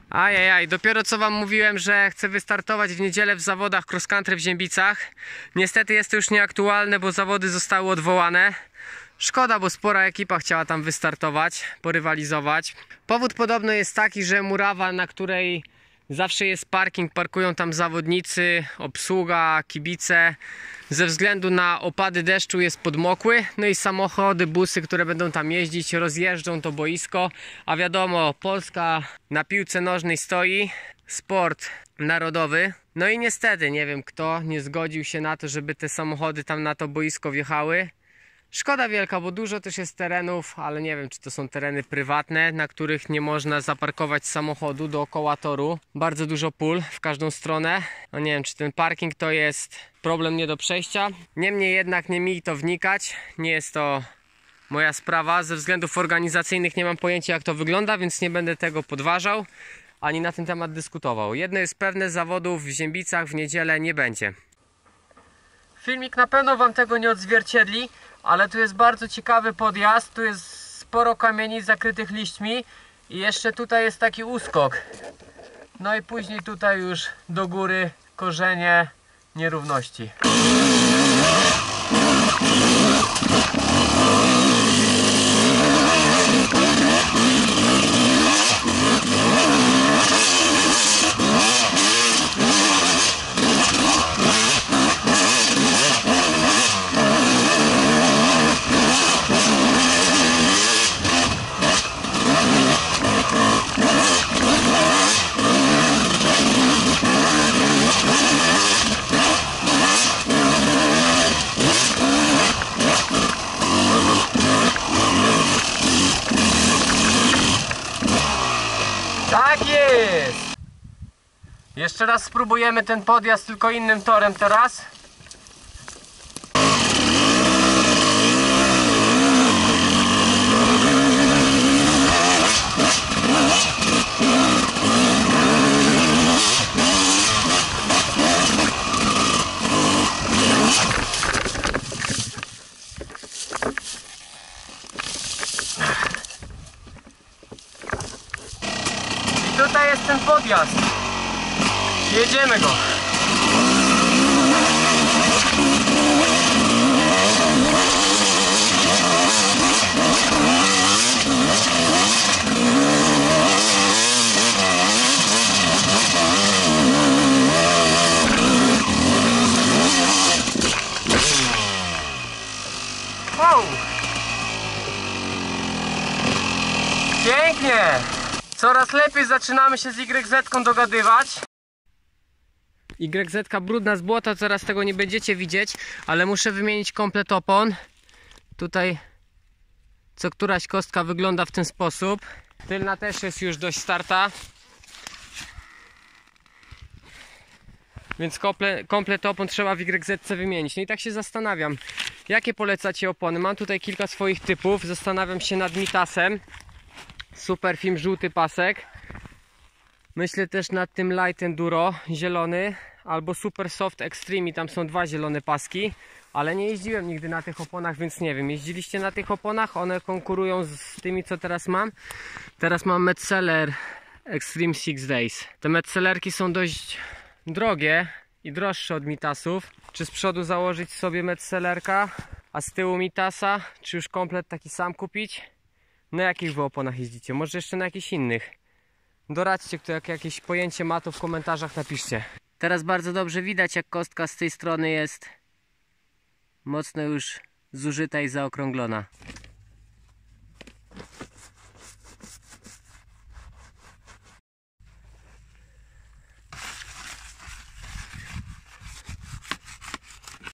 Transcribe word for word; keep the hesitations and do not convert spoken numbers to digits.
Ajajaj, dopiero co wam mówiłem, że chcę wystartować w niedzielę w zawodach cross country w Ziębicach. Niestety jest to już nieaktualne, bo zawody zostały odwołane. Szkoda, bo spora ekipa chciała tam wystartować, porywalizować. Powód podobno jest taki, że murawa, na której zawsze jest parking, parkują tam zawodnicy, obsługa, kibice. Ze względu na opady deszczu jest podmokły, no i samochody, busy, które będą tam jeździć, rozjeżdżą to boisko. A wiadomo, Polska na piłce nożnej stoi, sport narodowy. No i niestety nie wiem kto nie zgodził się na to, żeby te samochody tam na to boisko wjechały. Szkoda wielka, bo dużo też jest terenów, ale nie wiem, czy to są tereny prywatne, na których nie można zaparkować samochodu dookoła toru. Bardzo dużo pól w każdą stronę. No nie wiem, czy ten parking to jest problem nie do przejścia. Niemniej jednak nie mi to wnikać. Nie jest to moja sprawa. Ze względów organizacyjnych nie mam pojęcia, jak to wygląda, więc nie będę tego podważał, ani na ten temat dyskutował. Jedno jest pewne, zawodów w Ziębicach w niedzielę nie będzie. Filmik na pewno wam tego nie odzwierciedli, ale tu jest bardzo ciekawy podjazd, tu jest sporo kamieni zakrytych liśćmi i jeszcze tutaj jest taki uskok. No i później tutaj już do góry korzenie nierówności. Tak jest! Jeszcze raz spróbujemy ten podjazd, tylko innym torem teraz. Tutaj jest ten podjazd. Jedziemy go. Wow. Pięknie. Coraz lepiej zaczynamy się z Y Z-ką dogadywać. Y Z-ka brudna z błota, zaraz tego nie będziecie widzieć, ale muszę wymienić komplet opon. Tutaj co któraś kostka wygląda w ten sposób. Tylna też jest już dość starta. Więc komple, komplet opon trzeba w Y Z-ce wymienić. No i tak się zastanawiam, jakie polecacie opony. Mam tutaj kilka swoich typów. Zastanawiam się nad Mitasem. Super film, żółty pasek. Myślę też nad tym Light Enduro, zielony, albo Super Soft Extreme, tam są dwa zielone paski, ale nie jeździłem nigdy na tych oponach, więc nie wiem. Jeździliście na tych oponach? One konkurują z tymi, co teraz mam. Teraz mam Metzeler Extreme Six Days. Te Metzelerki są dość drogie i droższe od Mitasów. Czy z przodu założyć sobie Metzelerka, a z tyłu Mitasa? Czy już komplet taki sam kupić? Na jakich wy oponach jeździcie? Może jeszcze na jakichś innych? Doradźcie, kto jak jakieś pojęcie ma, to w komentarzach napiszcie. Teraz bardzo dobrze widać, jak kostka z tej strony jest mocno już zużyta i zaokrąglona.